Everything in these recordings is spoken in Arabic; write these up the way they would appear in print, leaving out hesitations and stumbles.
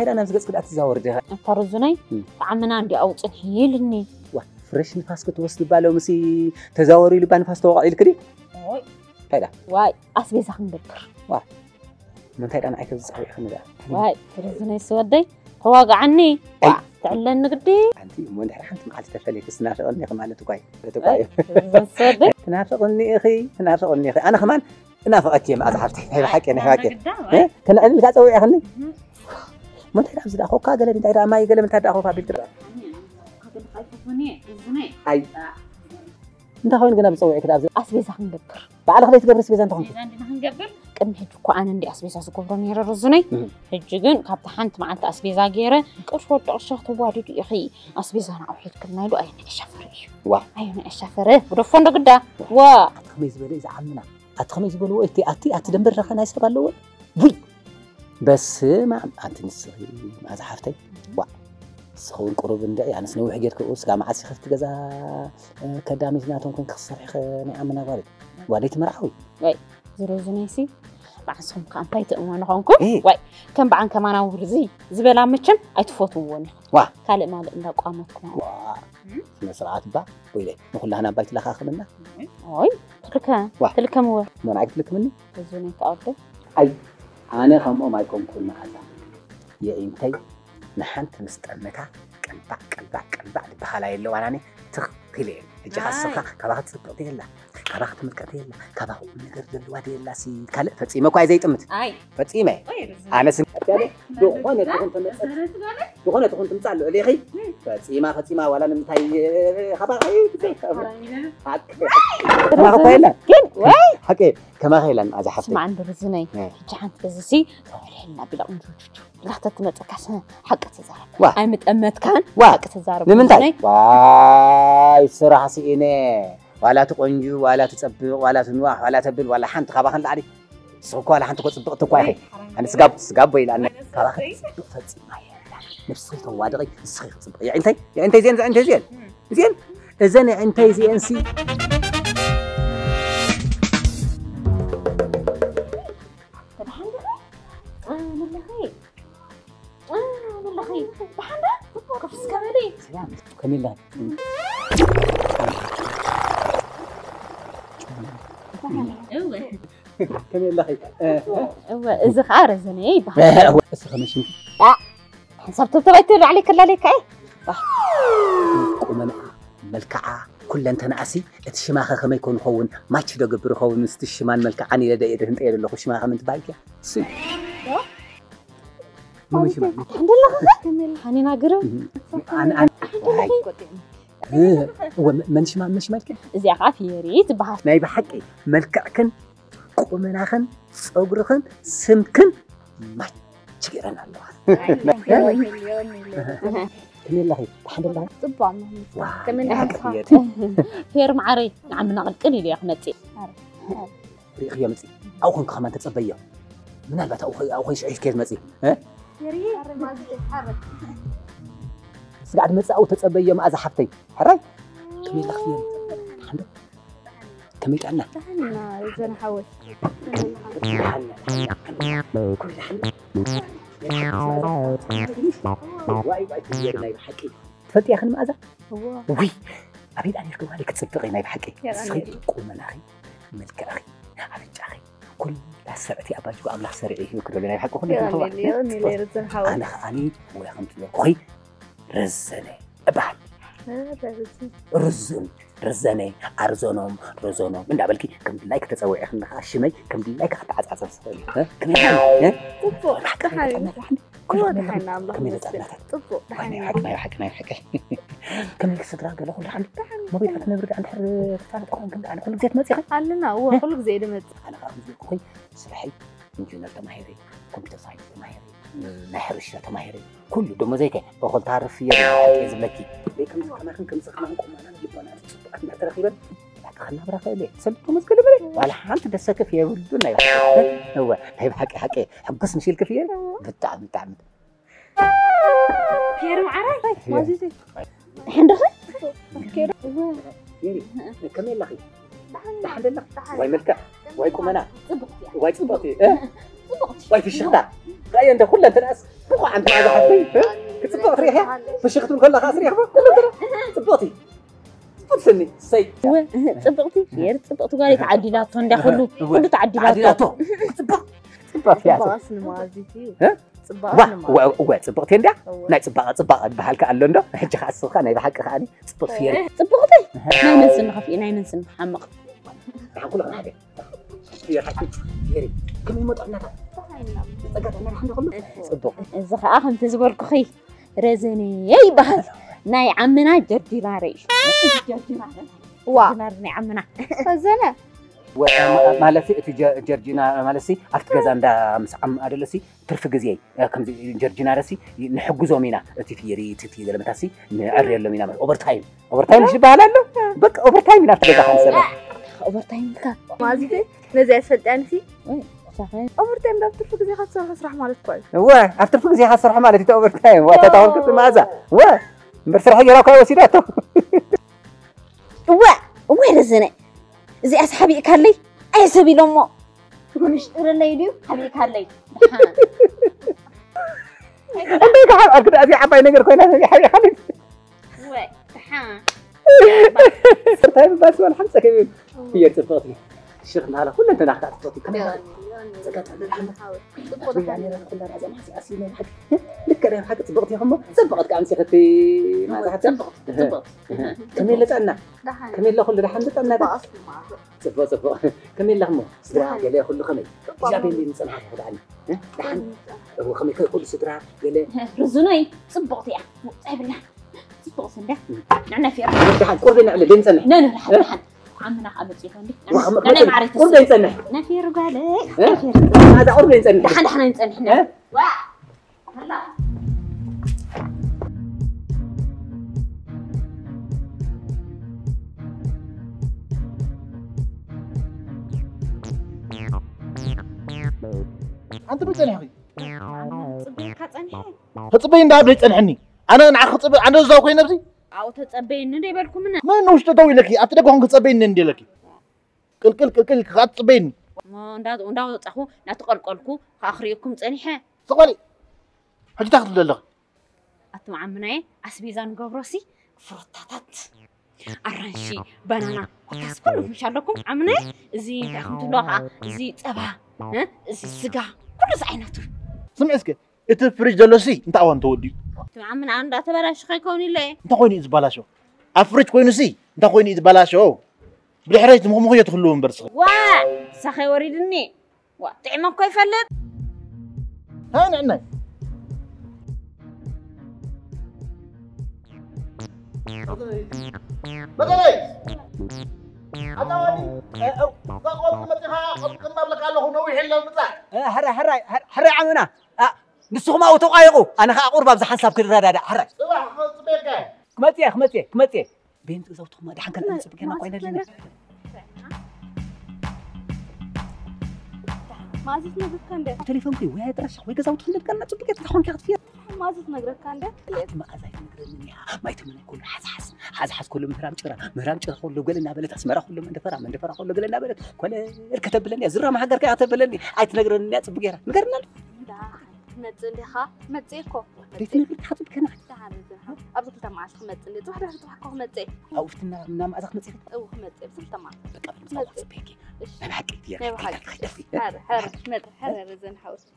هيدا أنا مسجد كده أتزاور ده فرزني عمنا عندي أو تحيلني فريش نفاس كنت وصل باله مسي تزاوري لي بنفاس توقع لكدي هيدا واي أسبيز هندبر من هيدا أنا أكيد صحيح خمسة واي فرزني سودي تواقع عني تعلن نقدي أنتي من هيدا أنت معلش تفعلي تسنافقني خمالة تقاي سودي تنافقني أخي أنا كمان نافقك يا أزعفتي هي حكي أنا حكي كان أنا اللي قاعد أسوي أخني من هيدا أبزد أخوك قال لي أنت ما يقول من هيدا أخوك بيتر أي أنت خوين قلنا بسوي كده أبزد أسبيز هندبر بعد خليت تقبل سبيزان تخون هنقبل كم هجكو أنا عندي أسبيز أسكوبر نير الرزني هججن كابت حنت مع أنت أسبيز غيره كشوط أشخط وادي يا أخي أسبيز أنا أوحد كنا له أين الشفري أين الشفري ودفون رقدا خميس بلي إذا عمنا أتخميس بلو أتي دمبر رخنا يسبق له وي بس ما أنت نسي ما زحفتي سخون قرب ندعي يعني سنوي حجر كؤوس قام عسي خفت جزا كدامي زناتهم كن كسر خني عمنا والد مرحوي واي زروزنيسي بعصهم كان بايت أمانة خونكم واي كم بعن كمان أورزي زبالة متشم أتفوتوني كالي مال إلا قامتكم مسرعات با ويلي نقول لها أنا بايت لها خمنا واي تلك مو ما نعرف لك مني زوني تقدر أي أنا خم ما يكون كل هذا يا إنتي نحنت مستقمتها قلبع بخلايا اللي واناني تخيلين هجي خاصة كباخت تبقى لا كباخت متكتي لا كباخ نقدر دلوادي لا سي كلا فتيمة كوي زي تمت فتيمة أنا سن دخونة تكون تمسال لي خي فتيمة ولا نمتاي خبر ما خبيلا حكي كما خيلا أجا حفتي ما عند رزني جعان تبزسي تولينا بلا لا تتمتكاسن حق تزارب أي متأمت كان حق تزارب لمنتاي واي صراحة سيني ولا تقنجو ولا تتصبق ولا تنواح ولا تبل ولا حنت خباخن لعدي سوكو ولا حنت كتصبق تقواي أنا سقاب ويلا أنا خباخن فتي ما يلا نفسي توادقي نسخي تصبق يا أنتي زين إذن أنتي زين سي والله بحنا كفس كمالي سلام كميلة كميلة هو إذا خارزني هو إسخ ماشي حسبت تبعتي عليك لا ليك قومنا ملكعة كل أنت ناسي الشماخة خما يكون خون ما تشدق برخون مستشمان ملكعني لدى إيده أنت إيده لخو شماخة من تبايك سي ماشي بقى الحمد لله هاني ناقرو أنا هو منش ما مش ملكة زي عافية ريت بها ما يبقى حقي ملكعكن قومناخن صغرخن سمكن ما تشيرنا الله كميل الحمد لله طبعا كميل فير معري عم نقلقل لي يا احمدتي ريخ يا متي او كنت كمان تتصبيه من البت او خيش عيش كيف متي ها يا ريت ما تتحرك سقعد متي او تتصبيه ما ازحفتي حراي كميل خير الحمد لله كميل عنا احنا اذا نحوش واي نايب حكي تفلتي يا اخي ماذا وي اريد ان يركب عليك تصدقي نايب حكي صيد قوم اخي ملك اخي عرفت اخي كل لا سرتي اباجو املاح سرعي يكرر نايب حكي كل انا ويا خمت لك رزني ابعد رزني أرزونهم من دابلكي كم لايك تسوي إحنا خاشمي كم لايك حتى عزعز سوي ها كم طبق تحلي كل حنا الله طبق ما يحكي كم لك صدرا قال له حل ما بيتعرف نبرد عن حر تعرف أخون كم أنا كل زيت ما تيجي علنا هو كل زيت ما أنا خلاص أخوي صحي إنجنير تماهيري كمبيوتر ساينس تماهيري نحر الشيء تماهيري كله دم زي كده بقول تعرف فيها كيز بلكي ليه كم سخمان قوم أنا نجيب أنا أنا تقريبا خلنا برا ليه سلطة مسكلة بلي ولا حنت دسك فيها ولدنا هو هيب حكي حقص نشيل كفيه بتعب كير معري ما زيد حندخ كير يري كمل لخي الحمد لله واي ملكة واي كمنا واي صبغتي واي في الشغلة رأي أنت كل الناس بقى أنت هذا حبي كتبغ ريحة فشختون كلها خاص ريحة تبغتي سني سي صبغتي غير صبغتي قالت عديلاتو ندا كله تعديلاتو صبغت يا باصن مازيتي ها صبغتي ندا ناي صبغة بحالك قالو ندا حجي خاصك ناي بحالك خاني صبغت فيري صبغتي ناي من سن خفي ناي من سن حمق نقول لك حاجة يا حبيبي فيري كم يموت عنا صقت عنا الحمد لله صبغ الزخ أخن تزبرك خي رزني يا بحال ناي عمنا جردي لاريش وا ناي عمنا فزنا ومالسي جرجينا مالسي أفت جزاندا مسعم أدلسي ترف جزيء كم جرجينا رسي نحجزهم هنا تفيري لما تاسي نعري لهم هنا أوفر تايم إيش بهالله بق أوفر تايم نفتح جزاها نسرة أوفر تايم كا مازيتي نزع سلطانتي صحيح أوفر تايم ده بترفق زي خاص صراحة مالك كويس أفترفق زي خاص صراحة مالتي أوفر تايم وتتعاون كل ماذا بس راح يراك وسيلته وين الزنا زي أصحابي كارلي أي سبيل أمه ونشتري الليديو حبيبي كارلي عندك حق أكيد أبي حباي نقدر كوينا أبي حبي خالد وين ها طيب بس ولا حمسة كمان هي تفاضلي الشغل هذا كله أنت نحكي تفاضلي كمان زكاة هذا الحمد يعني أنا كل رأزم حسي أصلي حق ذكر حق تبغت يا هم سبقت كان سختي ما راح تسبق كمل لتأنا كمل له كل رح ندتأنا ده سبق كمل له هم سدرا قال كل خمي جابين لي نسمع هذا عني دحين هو خمي كل سدرا قال رزناي سبقت يا تعبنا سبق سنده نعنا في دحين قربنا على لين سنة لا دحين عمنا حبت يفندي أنا ما عرفت قربنا سنة نفير قالي هذا قربنا سنة دحين إحنا نسأل إحنا هلا أنت بتصنع أخي صبيك هتصنحي هتصبين ده بليت أنحني أنا نعخ تصبين أنا زاو كوي نفسي أو تتصبين ندي بالكم منه ما نوش تدوي لك أتدقوا هنك تصبين ندي لك كل خات تصبين ما نداو تصحو نتقلقلكو آخريكم تصنحي صقلي حاجة تاخذ لله أتم عمناي أسبيزان قبرسي فرطات أرانشي بنانا وتسكلوا مش لكم عمناي زي تاخذ لقعة زي تبع زي سجا كل زعيناتو سمع اسكت اتفرج دلوسي انت اوان تودي أتم عمنا عند تبلاش خيكوني ليه انت خويني ازبالاشو افرج كوينسي انت خويني ازبالاشو بالحراج مخ يدخلون برس وا سخي وريدني وا طعمك كيف فلت ها نعنا بدلي أتواني قاقول متها قلنا لك الله نوي حل المتاع حرا عمنا نسخ ما وتقايقوا أنا أقرب بس حساب كذا هذا حرا صباح خصبيك كمتي بنت زوجته ما دحين كان أنسب كنا قاينا لنا ما زيت نقرك كان ده تليفون كي وين ترشح وين زوجته اللي كنا نسب كنا تحون كذا فيها ما زيت نقرك كان ده ما أزاي نقرني ما يتمنى كل حس كل مهرام شرا كله قال لنا بلت أسمرا كله من دفرة كله قال لنا بلت كل الكتب لنا زرا ما حقر كاتب لنا عايز نقرني نسب كنا نقرنا متزلي خا متزيكو ريت نقرك حاطب كنا تعرف أبغى تماش متزلي تروح تحكوا متزي أو فتنا نام أزخ متزي أو متزي بس تمام متزي بيكي أنا حكيت يا حر متر حر رزن حوس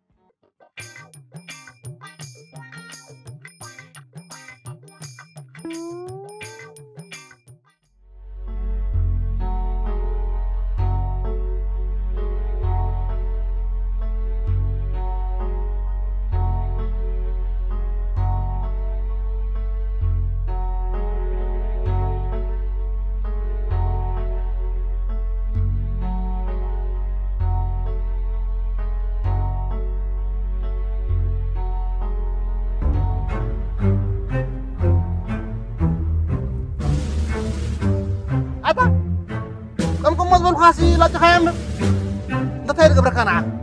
كم مزبل خاصي لا تخيم لا تهير قبرك أنا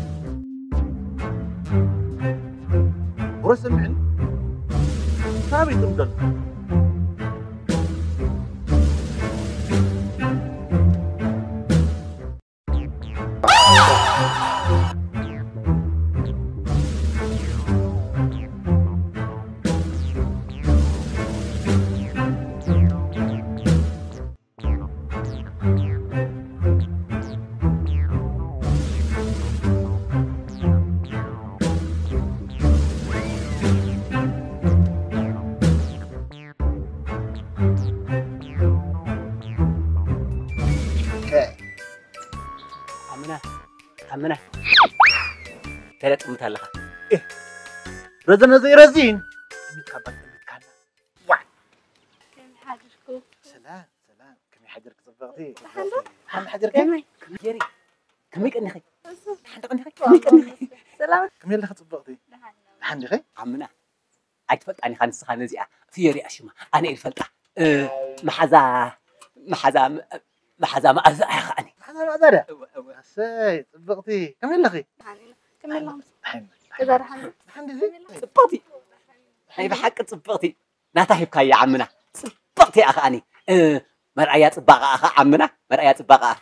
ورسم عن ثابت تمدل عمنا ثلاث متلخة رزنا زي رزين متكبر متكنا واحد كم حاجركم سلام كم حجرك صبغتي حلو حجرك يري كميك أني خي حندق أني خي سلام كم يلا صبغتي حندي خي عمنا أتفلت أنا خانس خانزي في يري أشمع أنا الفلتة محزا ما أزع خاني هذا هذا سيد صبغتي كم يلا خي كم يلا حندي إذا رح حندي صبغتي هاي بحق صبغتي لا تهيبك يا عمنا صبغتي أخاني مرأيات صبغة أخ عمنا مرأيات صبغة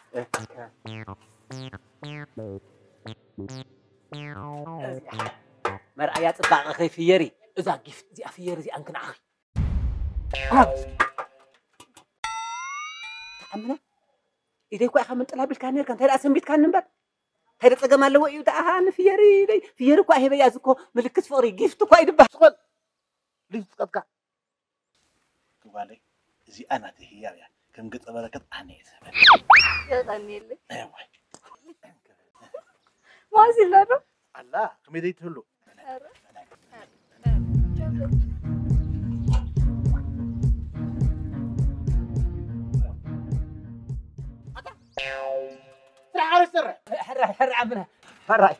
مرأيات صبغة أخي في يري إذا جفت زي في يري زي أنكن أخي عمنا إذا يكون أخي من طلاب الكانير كان ترى أسمي كان نبر هذا تجمع له ويو ده أنا في يري كوا هي بيازكو ملكت فوري جفت كوا يدبه شغل ليش تقطع تقولي زي أنا تهيا يا كم قط بركة أنا يا غني لي أيوة ما زلنا الله كم يديت هلو حر عمنا حر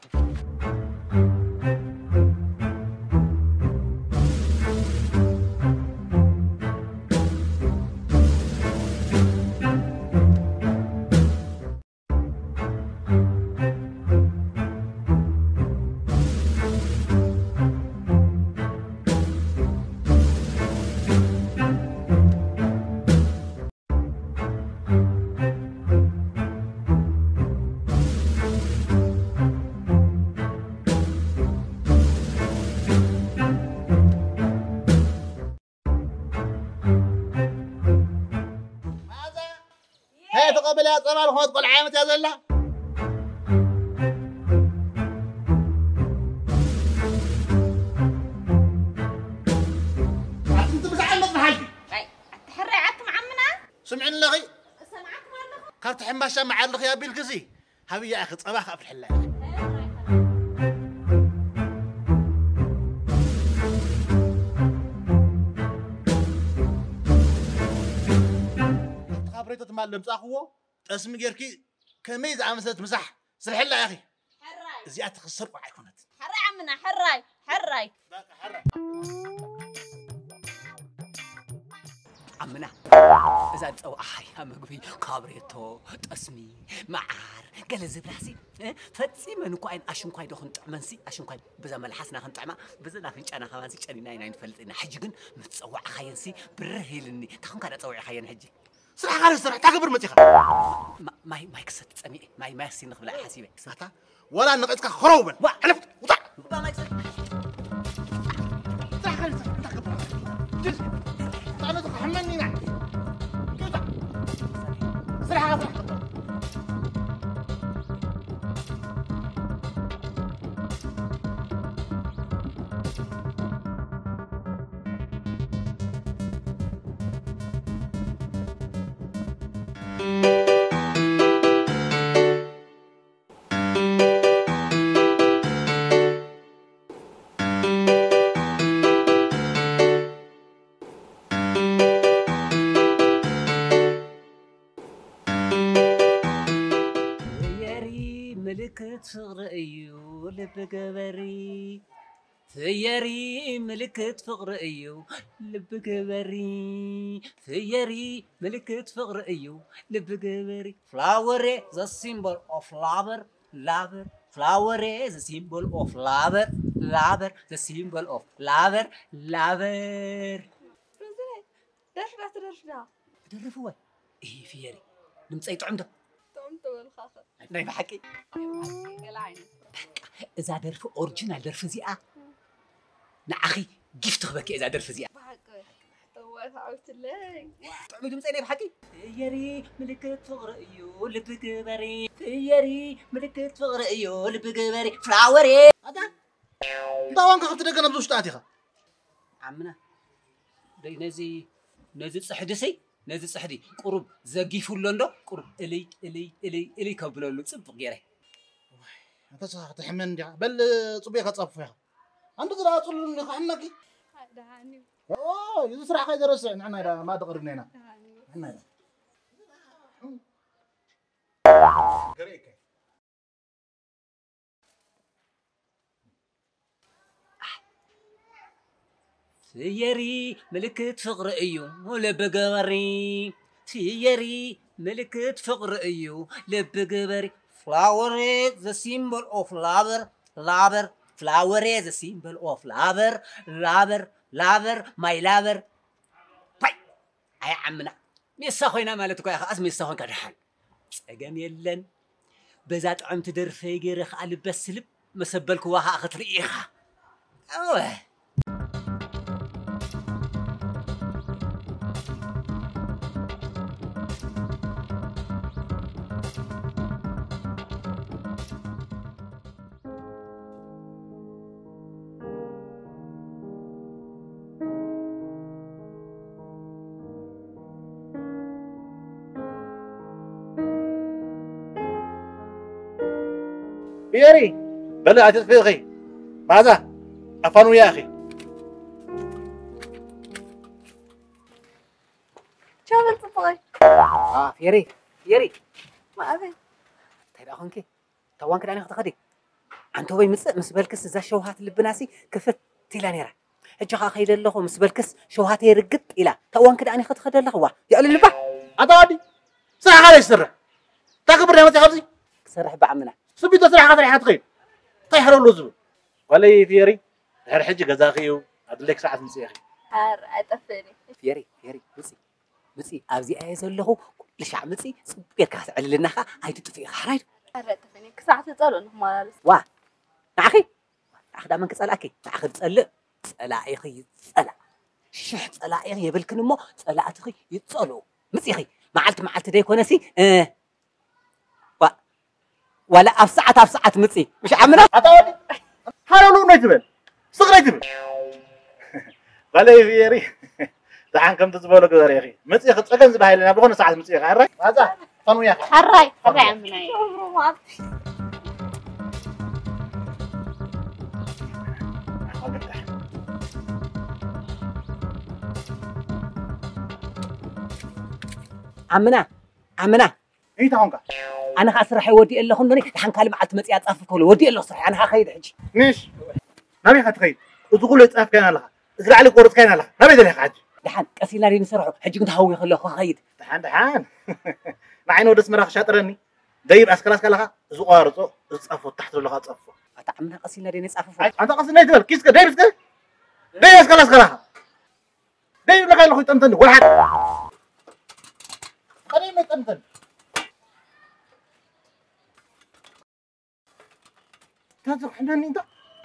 هي تقبل يا صباح الخوت قل عامة يا زلا انت بزعل مطبخ حالتي تحري عكم عمنا سمعني لغي سمعك ما كارت حماشة مع اللغي يا بالكزي هبي يا اخي صباح افلح الله يا اخي خبريته تمالم صاخو اسمي غيركي كميز عمسات مسح سلح الله يا اخي حراي زي اتخسر وعي كنت حراي عمنا حراي عمنا إذا تسوي أحيا مقبي كابريتو تسمي معار قال زبلاسي فتسي من كوين أشون كوين دخن تعمنسي أشون كوين بزا ملحسنا خن تعما بزا نافين أنا خمانسي أنا ناين فلت إن حججن متسوي أحيانسي برهيلني تخن كذا تسوي أحيان حجي صراحة قال صراحة تكبر متيخا ما يكسر تسمي ما يسين نخبلا حسيبه ساتا ولا نقيتك خروبا علفت وطع ما يكسر تعال تكبر جلس تعال تحملني نعم صراحة فقرئيو لب قبري ثيري ملكت فقرئيو لب قبري ثيري ملكت فقرئيو لب قبري flower is a symbol of lover lover flower is a symbol of lover lover the symbol of lover lover درفوا ايه فيري نمصي طعمته والخاخر ناي بحكي إذا درف أورجينال درف زياء نأخي كيف تخبك إذا درف زياء هو تعبت لي تعمل مسألة بحكي يري ملكت فقرئيو لبقبري يري ملكت فقرئيو لبقبري فلاوري هذا طبعا كنت دقنا بدوش تاتيخا عمنا دي نزي صحدسي نزي صحدي قرب زقيفو لندو قرب إلي كبلولو صبق غيره أنت صح تحمل دي بل صبيخة تصفيها أنت ترى أصل لك عنك دهاني يسرع خير درس عنا ما تقربنا هنا عنا سيري ملكت فقر أيو لبقبري سيري ملكت فقر أيو لبقبري flower is the symbol of lover flower is the symbol of lover my lover طيب يا عمنا ميسا خوينا مالتك يا أخي ميسا خوين كدحان أجام يلن بزات عم تدرفي غيرك على بسلب مسبلك واها أخت ريخة أوه بيري بلا عجز في أخي ماذا أفنوا يا أخي شو عملت صغير؟ فيري ما أبي طيب أخونك توان كده أنا أخذ أنتوا بي مسبلكس إذا شوهات اللبناسي كفت تلا نيرة هجها أخيد الله مسبلكس شوهات يرقط إلى توان كده أنا أخذ الله هو يا اللي بقى أتودي سرح على السر تكبر يا متى خبزي سرح بعمنا سبي تسرح هذا رح تخيل طيحر اللزم ولا فيري هر حج جزاخيو أدلك ساعة مسي أخي هار أتفني فيري مسي أبزي أيز الله كل شيء مسي سبيك على لنا هاي تطفي خرايد هار أتفني كساعة تسألوا إنهم ما لسه وا أخي أخذ أمانك سألك أخذ سأل سألا أخي سألا شح سألا أخي يبلكن مو سألا أخي يتصلوا مسي أخي معلت ده يكون نسي ولا أفسعت مسي مش عمنا أتودي هارلو نجبل صغر نجبل ولا فيري تعال كم تزبالك يا أخي مسي أخذ أكن زباهي لنا بقول ساعة مسي أخي هراي هذا فنو يا أخي حراي عمنا ما عمنا إيه تهونك أنا خاسر ودي إلا خندني الحين كلمة على متيات أفكول ودي إلا صحيح أنا خايد حجي مش نبي خاتخيل وتقول يتأف كان لها إزرع علي قرط كان لها نبي ذلك حاج الحين كسينا رين سرعوا حجي كنت هوي خلوا خايد دحان مع إنه دس مرخ شاطرني دايب أسكلاس كلها زقارته تصفوا تحت لها تصفوا أتعمنا قسينا رين يسقفوا أنت قصدي نيتبل كيس كده دايب كده دايب أسكلاس كلها دايب لك اللي تنتن ولا حد خليه تنتن تازو حنان انت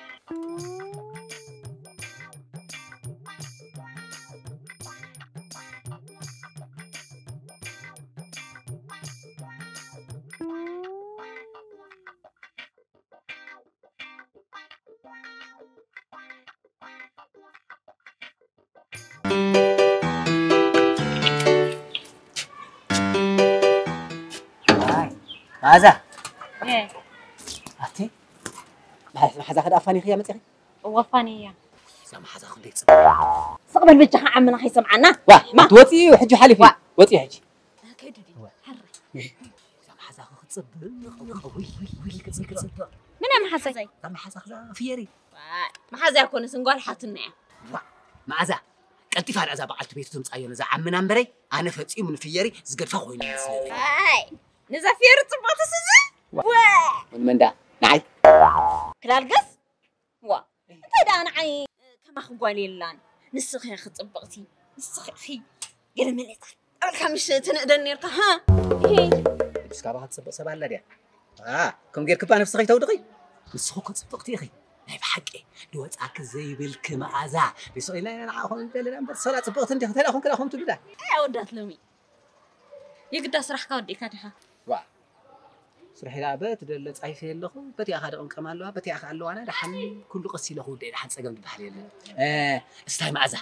ماذا؟ إيه أتي ما حدا خد أفاني خيا متى وفانية سامع حدا خليت صقبل بجها عمنا خي سمعنا ما توتي وحجي حالي في وتي حجي كيدو دي حري سامع حدا خد صب ويل كتصل من ما حسي سامع حدا فيري ما حزي يكون سنقول حاتنا ماذا قلتي فعل أذا بعلت بيت تمصايون إذا عمنا أمبري أنا فتي من فيري زقد فخويني مسلي هاي نزافير صبات سزي من دا نعي كلال قص وا انت دا نعي كما خقوالي اللان نسخي أخي طبقتي نسخي أخي قال من إطار أول خمش تنقدر نيرتا ها هي بس كابا هتصبق سبع لا ديا كم غير كبا نفسخي تودقي نسخو كتصبقتي أخي ناي بحقي دوت أك زي بالكما عزا بيسوي لا أنا أخون بيلنا بس صلاة صبقت أنت هتلا أخون كلا أخون تبدا ودات لمي يقدر صراحة كودي كاتها وا سرحي لابت دلت عيفي اللخو بتي أخذ أنك مالوا بتي أخذ له أنا دحن كل قصي له ده دحن سجن بحالي استاي معزة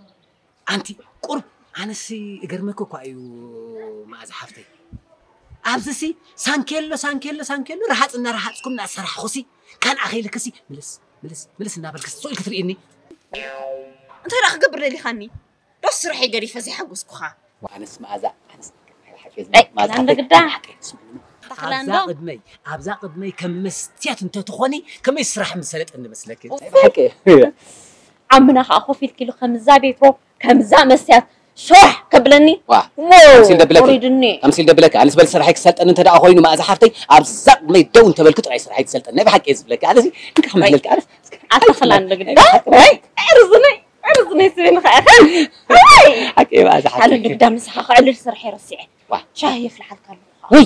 أنتي قرب أنا سي إجرمكوا كأيو معزة حفتي عبزسي سانكيلو راحت كنا سرح خسي كان أخي لكسي ملس النابل كسي سوي كثر إني أنت راح قبر لي خاني بس رح يقري فزي حقوس كخا وأنا اسمع ذا أنا عندك الدم أبزا قدمي كم مستيات أنت تخوني كم يسرح مسلت إني مسلك حكي عمنا أخو في الكيلو 5 بيترو كم زا مستيات شوح قبلني أمثيل دبلك أنا سبل سرحك سلت أن أنت دا أخوينو ما أزحفتي أبزا ما يدون تبلكت أي سرحك سلت أنا بحكي إزبلك أنا زي إنك حملك أنا أدخل عندك عرضني سبين خاخ حكي ما أزحفتي هل قدام مسحق على سرحي رسيعي شاهي في الحد كله وي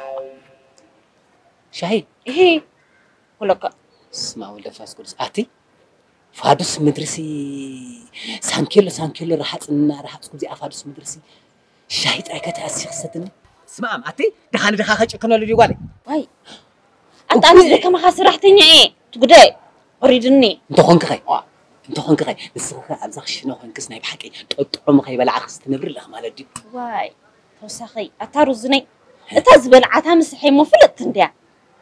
شاهي إيه ولك اسمع ولا فاس كل ساعتي فادس مدرسي سانكيلو راحت كوزي أفادس مدرسي شاهد رأيك تأسيخ ستني اسمع أماتي دخاني خاچ كنا لدي قالي واي أنت أنزل كما خاسر رحتني إيه تقولي أريدني أنت خونك خي نسخة أبزخ شنو خونك سناي بحكي تقطعم خي بلا عخس تنبر لخ مالدي واي توسخي أتارزني أتزبل عتام مسحي مفلت تنديا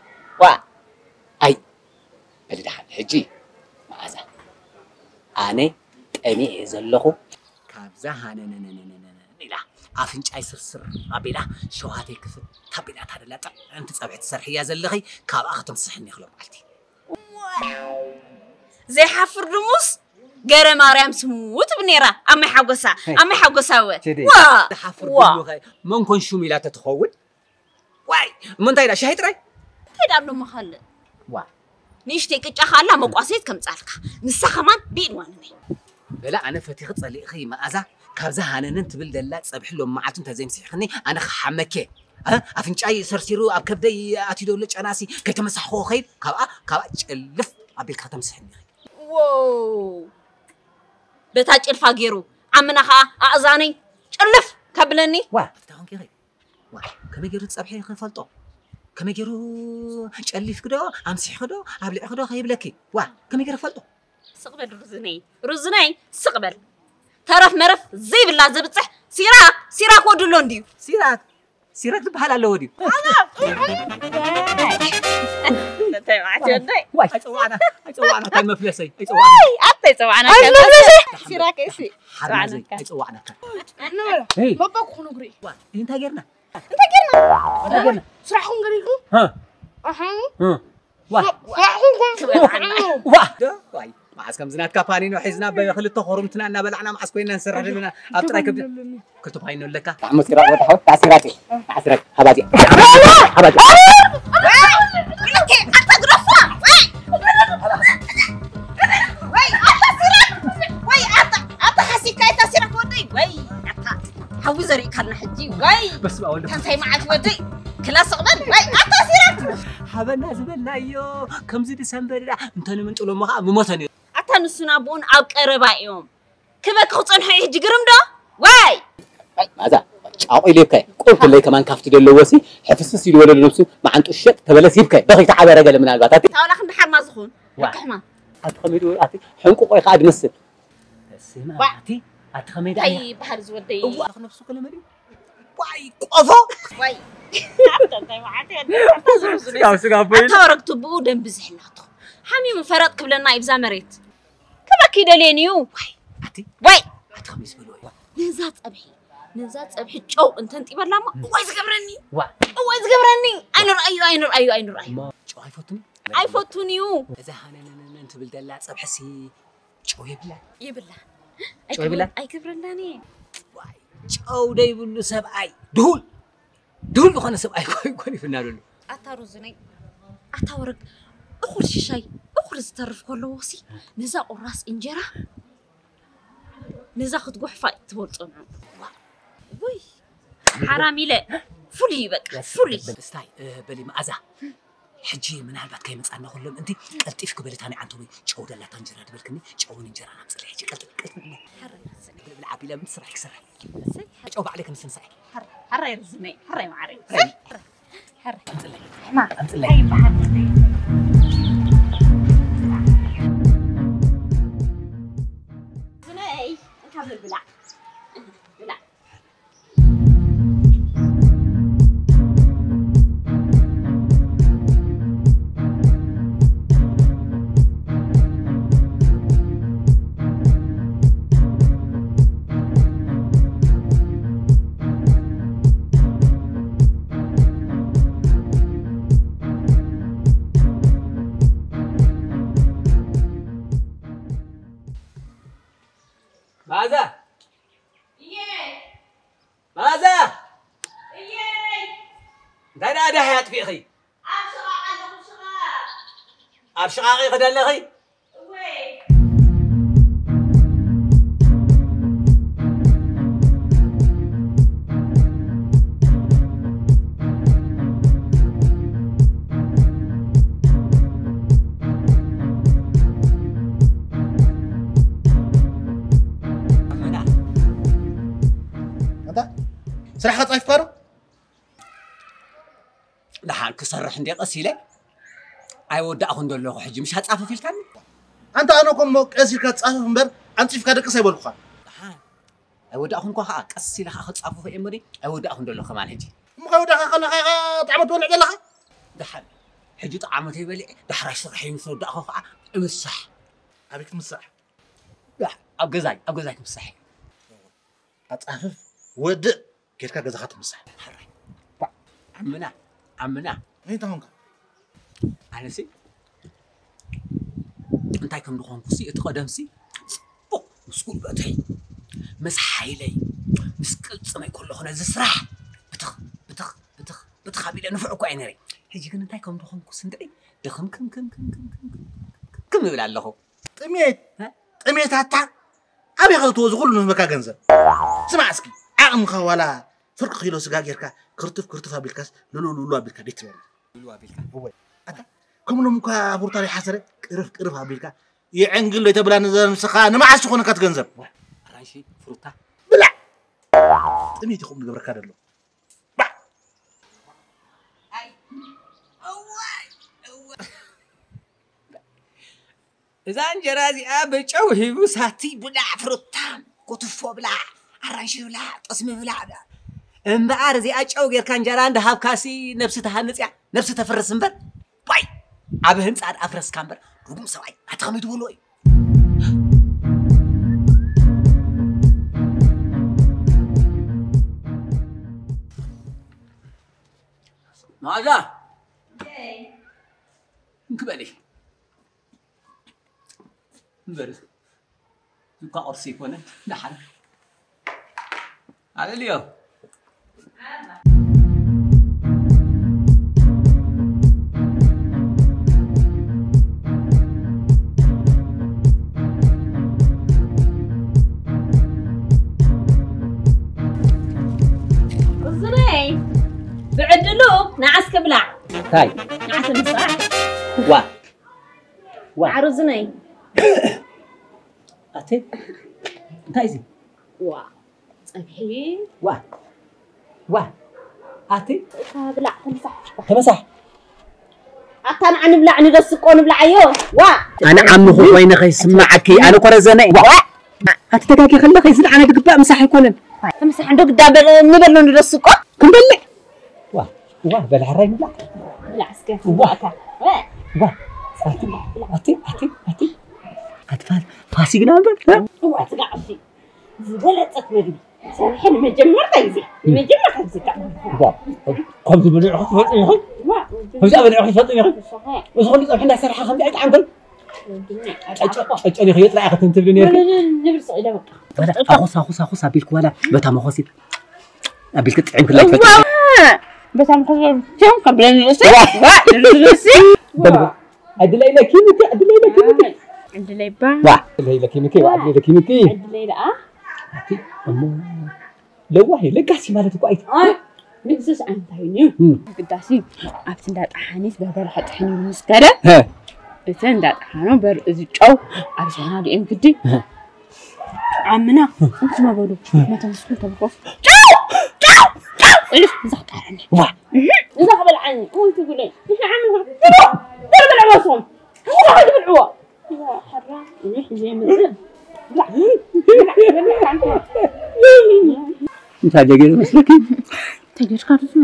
أي بدي دخل حجي معزة أنا تاني زلخو كابزة نلا أفنج أي سر أبيلا شو هاتي كفت تبيلا تهلا أنت تسبحت سرحية زلخي كاب أختم صحني خلو مالتي زي حفر رموس جرى مريم سموت بنيرة أمي حوقسا وا حفر بنيرة ممكن شو ميلات تخول واي من تايدا شاهد راي تايدا بلو مخل وا نيشتي كتشاخالا مقاسيت كم تصالك نسا كمان بينوانني بلا أنا فتيخ تصلي أخي ما أزا كابزا هانن تبل دلات صبح لهم معاتن تزين سيخني أنا حمكة أفنش أي سرسيرو أب كبدي أتيدولج أناسي كي تمسحو خير كابا تشلف أبي كاتم سحني واو بتاج الفاجيرو عمنا خا أعزاني شلف قبلني فتاهم كي غير كم يجرو تصبحي خفلطو كم يجرو شلف كده أمسح كده أبلع كده خيب لكي كم يجرو فلطو سقبل رزني سقبل ترف مرف زي بالله زبصح سيراك ودلون ديو سيراك تبحال على وديو تاي معتي وداي أيصوعنا كان مفلسي أيصوعنا كان مفلسي سيراك إيشي حرمزي أيصوعنا كان أنا بابا كونو غري أنت غيرنا سرحون غريكم ها واي معس كم زنات كابانين وحزنا بخلي التخورم تنا بلعنا معس كوينا نسرح لنا أبتراي كبد كتب هاي نقول لك عم سيراك وتحول تعسيراتي هبادي حوي زري كان حجي واي بس أقول كان تاي معك ودي كلاس قبل واي أتا سيرك حبنا زبلنا يو كم زي ديسمبر أنت من تقولوا ما ممتني أتا نسنا بون أو قربا يوم كيف خصن حي جرم ده واي ماذا أو إليك قلت لي كمان كافت دلوسي حفظت سيد ولا نفسه ما عنده شيء تبلس يبكي بغي تعب رجال من الباتات تعال خن بحر ما زخون كحما أتخمد وأتي حنقو قاي قاعد مسد سمع أتي أتخمد أي بحر زودي الله نفسه كلمة دي واي قفا واي أتورق تبو دم بزحلاته حمي مفرط قبلنا يبزا مريت كما كده لينيو واي أتي واي أتخمس بلوي نزات أبحي شو أنت يبغى لما وايز قبرني أي نور ما شو أي فوتونيو إذا هنا أنت بالدلات أبحسي شو يبلا شو يبلا أي قبرني واي شو ده يقول سبعي دول بخنا سبعي كوني في النار له أتارزني أتورق أخرج شيء أخرج تعرف كله وصي نزا قراص إنجرة نزا خد قحفة تبولتون وي حرامي لا فولي بك فولي استاي بلي معزة حجي من هالبات كي متصعنا كلهم انتي قلتيف كبلتاني عن توي شو دلا تنجرة دبلكني شو ننجرة انا بصلي حجي قلت بالعبي لا متسرح يكسرح شو بعليك نسنسعي حر يرزني حر معري حر ما امثلي زني نكمل بلع أنا ده حياة في أخي أبشغاقي خد أخي سرحة طيف كارو دحان كسرح عندي قصيلة أي ودأ أخون دولة حجي مش هتصافى في الكلام أنت أنا كم قصير كتصافى من بر أنت في كذا قصير بقول دحان أي ودأ أخون كوها قصيلة أخذ تصافى في إمري أي ودأ أخون دولة كمان حجي مقاو ده خلا طعمت ولا عدلها دحان حجي طعمت يبلي دحرش رحيم صود أخوها امسح أبيك مسح لا أبجزاي مسح أتصافى ود كيف كذا خاطر مسح عمنا مين تهونك أنا سي أنت كم دخان كسي اتقدم سي مسكول بأتحي مسحي لي مسكلت سماي كله خنا زسرح بتخ أبي لنفعك عيني هيجي كنا أنت كم دخان كسي ندري دخم كم يبلع الله تميت حتى أبي خلطوا زغل من مكان جنزة سمع اسكي عقم خولا فرق كيلو سجاجرك كرتف بالكاس لولو بالكا ديت لولو بالكا هو أتا كم لو مكا بورتاري حسرة قرف بالكا يعنقل له تبلا نزل مسخا نما عسخون كات جنزب رانشي فروتا بلا تميت يخم نجبر كارلو إذا أنجرازي أبى جوهي وساتي بلا فروتان كتفو بلا أرانشي بلا تصمي بلا أمبارزي أجو غير كان جران ده كاسي نفسي تهنس يا نفسي تفرس مبر باي أبهن صار أفرس كامبر رقم سواي هتخمي تقولوا ماذا؟ انكبالي مبرز يبقى أرسي كونه نحن على اليوم وصلي بعدلو نعس كبلع هاي نعس المسرح عروزني أتي تايزي صبحي أتي بلع تمسح أتانا عن بلع ندسقون بلع أيوه أنا عمه وين خي سمعك أنا كرزني هتتكاكي خلي خي سلعنا دقباء مسح يكونن تمسح عندك دابل نبل ندسقون كم بلع بلع الرأي بلع بلع سكت وقتها أتي أتفاد فاسي جنابر هو تقعدي زبالة تقبلي سامحني ما جمرت عايزي ما جمرت عايزي قمت بني أخذ فطيخي هزا بني أخذ فطيخي وصغني صبحنا سرحة خمدي عيد عنقل أجأني خيط لا أخذ تنتبلني نبرس إلى بقى أخص أبيلك ولا بتا مخصي أبيلك تعين كل لك بتا مخصي كم قبل نلسي أدلي لك كيميكي عندلي با أدلي لك كيميكي عندلي لا لو واحد لقاسي مالتك أي بنسس أنتيني قداسي أبتندات أحانيس بهذا الحد حني مسكرة بتندات أحانو برز جو عشان هذه إمكدي عمنا أنت ما بقولوا ما تنسوا تبقوا جو إلف زحت عني زحت عني وأنت تقولين إيش عامل ضرب العواصم واحد بالعوا يا حرام إيش زي ما زين لا أنت هتجي مسلكي تجي تقارني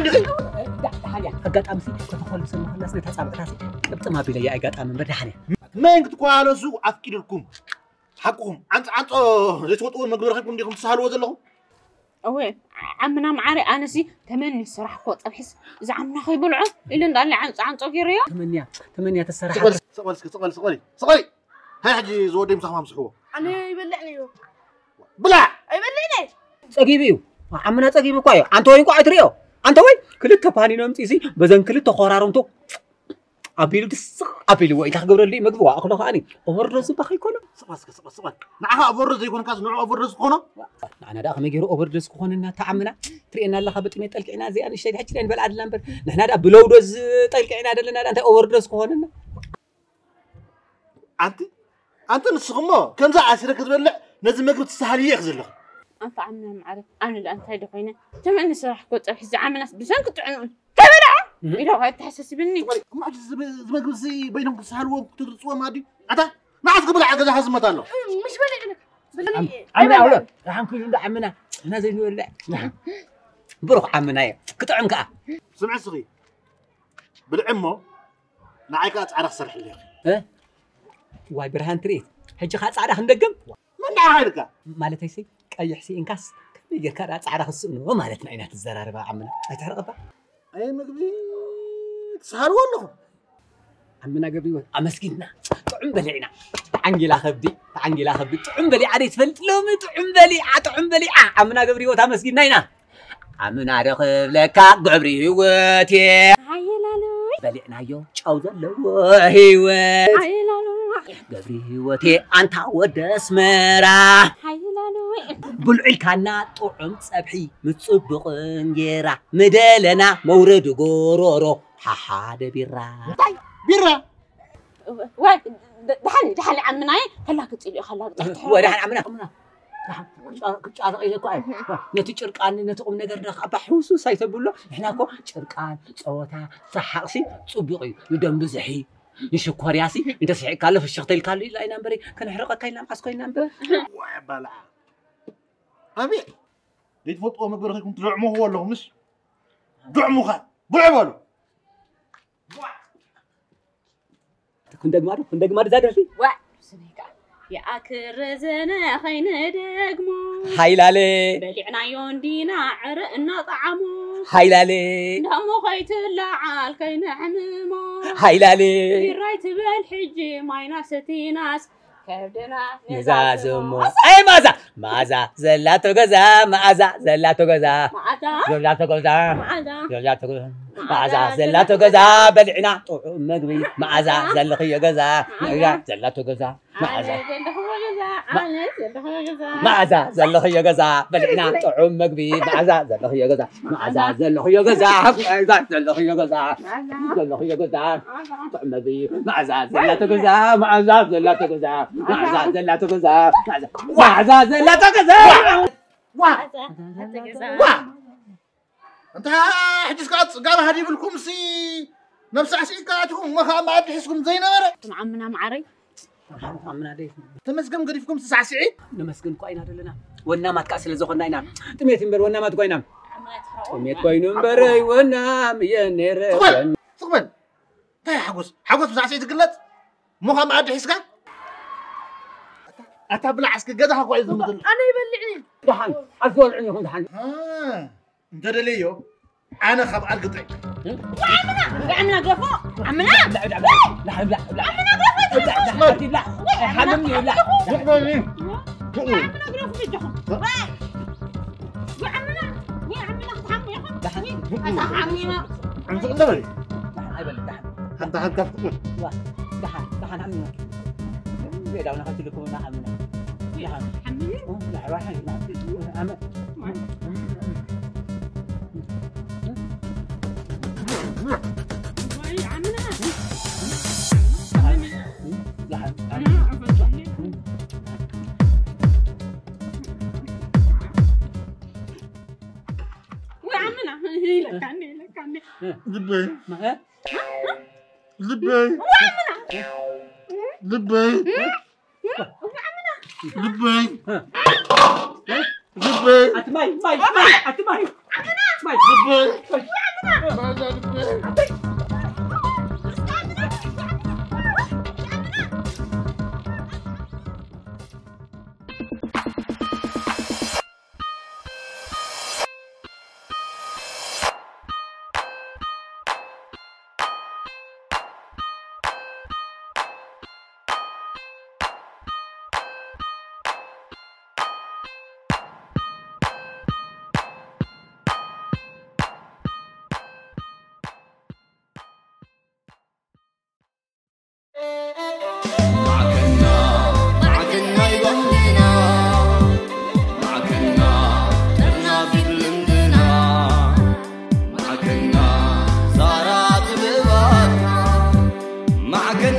عندي غير حاليا قد أمسي تدخل سمح الناس نتصاب راسي قبط ما بيلي يا قد أمن بدي حاليا ما ينك تقول سوق أفكر لكم حقهم أنت زي تقول مقدور خيكم ديكم تسهلوا زلهم أوه عمنا معاري أنا سي تمني الصراحة قوت أبحس إذا عمنا خي بلعه إلا ندال عن صغيريا تمنيا الصراحة صغري هاي حجي زودي مسخ ما مسحوه أنا يبلعني بلع يبلعني صقيبيو عمنا صقيبي كوايو أنت وين كواي تريو أنت وين كل تباني نمتيسي بزن كل تخرارمتو أبيلو أبيلو إذا خبر لي مقبوع أخلو خاني أبرز بخي كله صبر نعها أبرز يكون كاس نوع أبرز كونه أنا دا خمي جرو أبرز كونه تعمنا ترينا الله خبط ميت الكعنا زي أنا الشيء حكي لين بالعدل لامبر نحن دا بلودز الكعنا دلنا أنت أبرز كونه أنت نسخمه كم زع عسيرك تبلع نزل مقبوع تستحالي يخزل له أنت عمنا معرف أنا اللي أنت هيدا فينا تمني الصراحة قوت أبحس عمنا بزن كنت عنون كبرة إذا هاي تحسس بني ما عجز مقبوع زي بينهم تستحالوا وتدرسوا ما دي أنت ما عاد قبل عجز حزم تانو مش بلعني عمنا أولا راح نكون عند عمنا نازل ولا بروح عمنا يا كتعم كأ سمع صغير بالعمو نعيك أتعرف صرح لي واي برهان تريد هجي خاص عرف ندقم من نعيك مالتي سي أي حسي إنكاس كم يجي كارات عرف السؤال ومالتنا عينات الزرار عمنا أتعرف أي مقبي تسهل والله عمنا قبي أمسكينا تعم بلينا عنجلا خبدي تعم بلي عريس فل لوم تعم بلي عمنا قبري وتا مسكينا هنا عمنا رخب لك قبري وتي عيلالو بلينا يو تشاوز لو هيوت عيلالو قبري وتي أنت ودس مرا عيلالو بلعل كنا طعم صبحي متصبق انجيرا مدلنا مورد غورورو حاحاد بيرا واي دحالي عمنا خلاك تقولي خلاك ودحن عمنا كنت أقول لك نتي شرقان نتقوم نقدر نخبح حوسو سايتبولو إحنا كو شرقان صوتا صحقسي صبيقي يدم بزحي نشكر ياسي أنت صحيح قال في الشغل قال لا ينبري كان حرقة كاين عسكر كاين نمبر وبلع أبي ليت فوتو مقبر خيكم تدعموه ولا مش دعموه خا بلعبوا كن دقمار زاد في يا أكر زنا خين دقمو هايلالي بلعنا يوندينا عرقنا طعمو هايلالي دمو خيت اللعال كين عممو هايلالي في الرايت بالحجي ما ناستي ناس كبدنا نزازمو أي مازا زلاتو غزا مازا زلاتو غزا زلاتو غزا بلعنا مقبي مازا زلخي غزا زلاتو غزا مازا زلخي غزا بلعنا طعم مقبي مازا زلخي غزا زلخي غزا زلخي غزا طعم مقبي مازا زلاتو غزا زلاتو غزا زلاتو غزا زلاتو غزا أنت حجز قام هديب لكم سي نفس عسير كاتكم ما عاد تحسكم زي نمرة عمنا معري عمنا ليه تمسكم قريفكم تسع سعيد نمسكن كوينا دلنا ونا ما تكاسل زخنا هنا تميت نمبر ونا ما تكوينا تميت كوين نمبر ونا مينير صقبل تاي حقوس تسع سعيد قلت ما عاد تحسك أتبلع عسك جدها كويس مثل أنا يبلعني دحن أقول عنهم دحن أنت دليو أنا خب أرقطعي عمنا قفو عمنا لا عمنا حممني لا عمنا معك